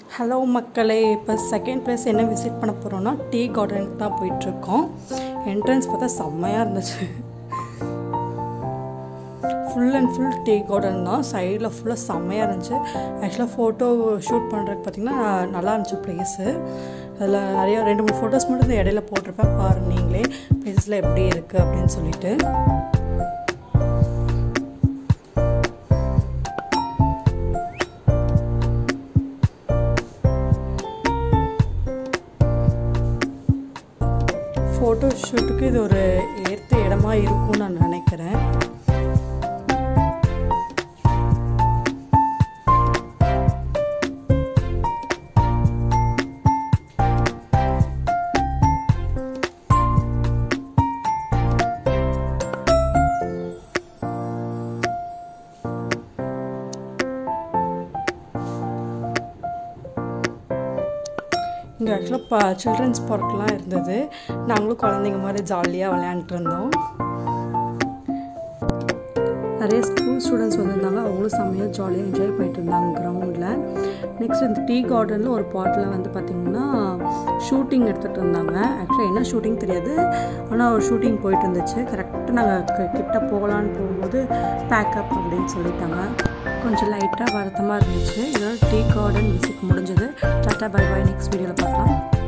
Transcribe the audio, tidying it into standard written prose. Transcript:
Hello மக்களே, இப்போ second place என்ன விசிட் பண்ண போகிறோன்னா டீ கார்டனுக்கு தான் போயிட்டுருக்கோம். என்ட்ரன்ஸ் பார்த்தா செம்மையாக இருந்துச்சு. Full and full tea garden தான். சைடில் ஃபுல்லாக செம்மையாக இருந்துச்சு. ஆக்சுவலாக ஃபோட்டோ ஷூட் பண்ணுறதுக்கு பார்த்திங்கன்னா நல்லா இருந்துச்சு ப்ளேஸு. அதில் நிறையா 2-3 ஃபோட்டோஸ் மட்டும் இந்த இடையில போட்டிருப்பேன், பாருங்கள் நீங்களே ப்ளேஸில் எப்படி இருக்குது அப்படின்னு சொல்லிட்டு. ஃபோட்டோ ஷூட்டுக்கு இது ஒரு ஏற்ற இடமா இருக்கும்னு நான் நினைக்கிறேன். இங்கே ஆக்சுவலாக சில்ட்ரன்ஸ் பார்க்லாம் இருந்தது. நாங்களும் குழந்தைங்க மாதிரி ஜாலியாக விளையாண்டுட்டு இருந்தோம். நிறைய ஸ்கூல் ஸ்டூடெண்ட்ஸ் வந்திருந்தாங்க. அவங்களும் செம்மையாக ஜாலியாக என்ஜாய் பண்ணிட்டு இருந்தாங்க கிரவுண்டில். நெக்ஸ்ட் இந்த டீ கார்டனில் ஒரு பாட்டில் வந்து பார்த்திங்கன்னா ஷூட்டிங் எடுத்துகிட்டு இருந்தாங்க. ஆக்சுவலாக என்ன ஷூட்டிங் தெரியாது, ஆனால் ஒரு ஷூட்டிங் போயிட்டு இருந்துச்சு. கரெக்டாக நாங்கள் கிட்ட போகலான்னு போகும்போது பேக்கப் அப்படின்னு சொல்லிட்டாங்க. கொஞ்சம் லைட்டாக வருத்தமாக இருந்துச்சு. இதோட டீ கார்டன் விசிட் முடிஞ்சது. Tata bye bye. நெக்ஸ்ட் வீடியோவில் பார்க்கலாம்.